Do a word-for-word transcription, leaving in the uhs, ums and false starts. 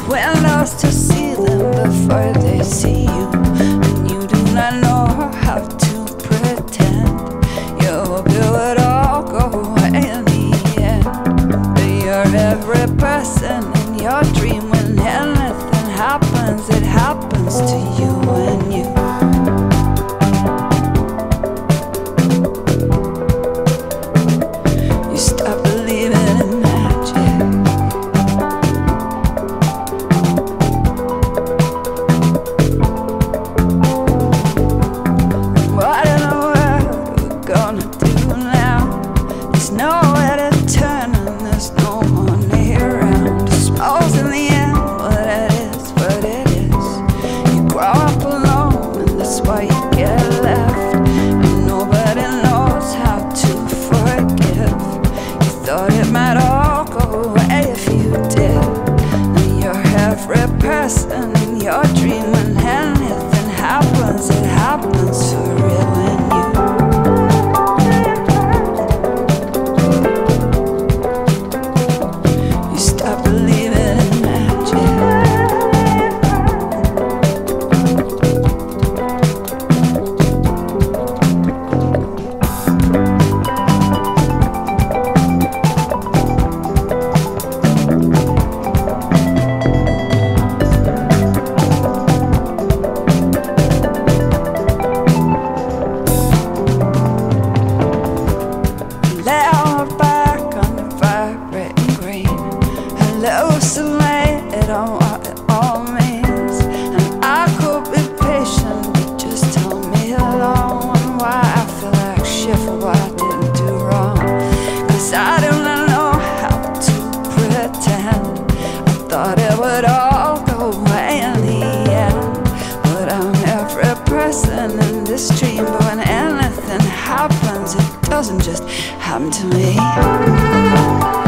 windows to see them before they see you, and you do not know how to pretend. You hope it would all go away in the end, but you're every person in your dream. When anything happens, it happens to you and you. You stop believing in magic. What in the world are we gonna do now? There's nowhere to turn and there's no money around. Smells in the end, what it is, what it is. You grow up alone and that's why you get left, and nobody knows how to forgive. You thought it might all go away if you did. Now you're every person in your dream. When anything happens, it happens for real in you. You stop believing in magic. Lay out back on the vibrating green, hallucinated on what it all means. And I could be patient, but just tell me alone why I feel like shit for what I didn't do wrong. Cause I do not know how to pretend. I thought it would all go away in the end, but I'm every person in this dream. But when anything happens, it doesn't just happen to me.